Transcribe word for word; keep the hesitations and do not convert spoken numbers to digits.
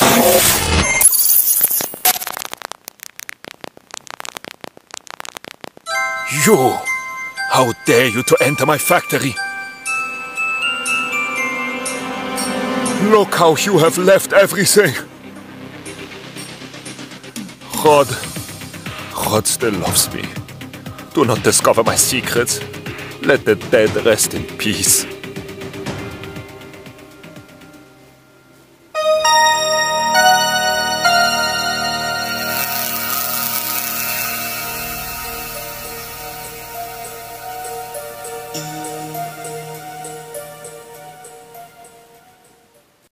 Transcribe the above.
You! How dare you to enter my factory? Look how you have left everything. God, God still loves me. Do not discover my secrets. Let the dead rest in peace.